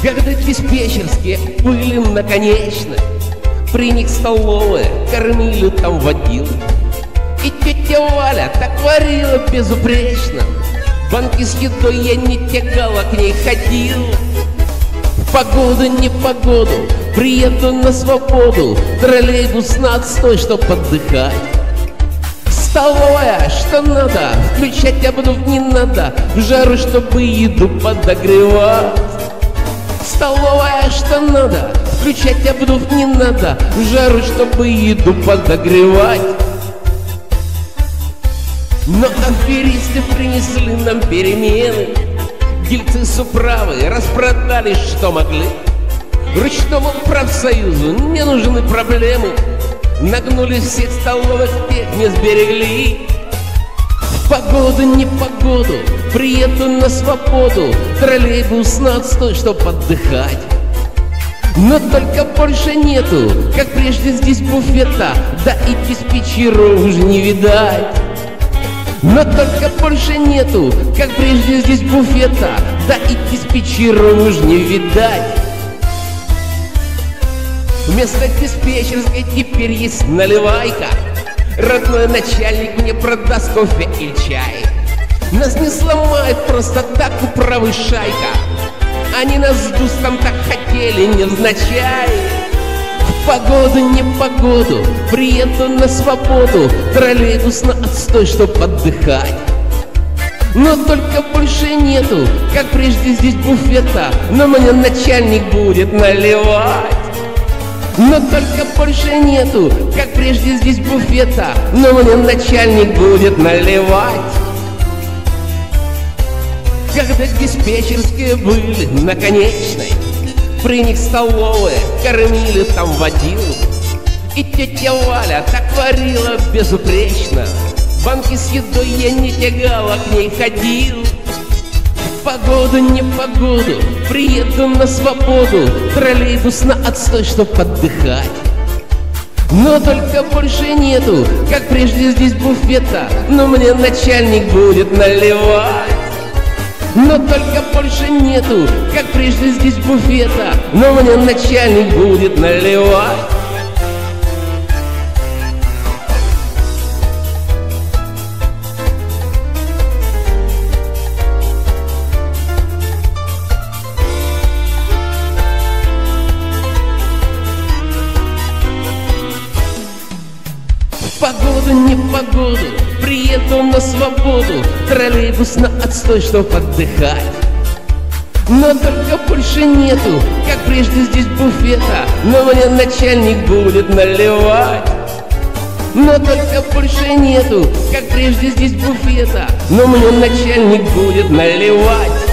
Когда диспетчерские были наконечно, при них столовая кормили там водил. И тетя Валя так варила безупречно, банки с едой я не тягала, к ней ходил. В погоду, непогоду, приеду на свободу, троллейбус на отстой, чтоб отдыхать. Столовая, что надо, включать обдув не надо, в жару, чтобы еду подогревать. Столовая, что надо, включать обдув не надо, в жару, чтобы еду подогревать. Но аферисты принесли нам перемены, дельцы с управы распродали, что могли. Ручному профсоюзу не нужны проблемы, нагнули всех столовых, тех не сберегли. В погоду, непогоду, приеду на свободу, троллейбус на отстой, чтоб отдыхать. Но только больше нету, как прежде здесь буфета, да и диспетчеров уже не видать. Но только больше нету, как прежде здесь буфета, да и диспетчеров уже не видать. Вместо диспетчерской теперь есть наливайка, родной начальник мне продаст кофе и чай. Нас не сломает просто так управы шайка, они нас с Дустом так хотели невзначай. В погоду, непогоду, приеду на свободу, троллейбус на отстой, чтоб отдыхать. Но только больше нету, как прежде здесь буфета, но мне начальник будет наливать. Но только больше нету, как прежде здесь буфета, но мне начальник будет наливать. Когда диспетчерские были наконечной, при них столовые кормили там водил. И тетя Валя так варила безупречно, банки с едой я не тягала, к ней ходил. В погоду, непогоду, приеду на свободу, троллейбус на отстой, чтоб отдыхать. Но только больше нету, как прежде здесь буфета, но мне начальник будет наливать. Но только больше нету, как прежде здесь буфета, но мне начальник будет наливать. В погоду, непогоду, приеду на свободу, троллейбус на отстой, чтоб отдыхать. Но только больше нету, как прежде здесь буфета, но мне начальник будет наливать. Но только больше нету, как прежде здесь буфета, но мне начальник будет наливать.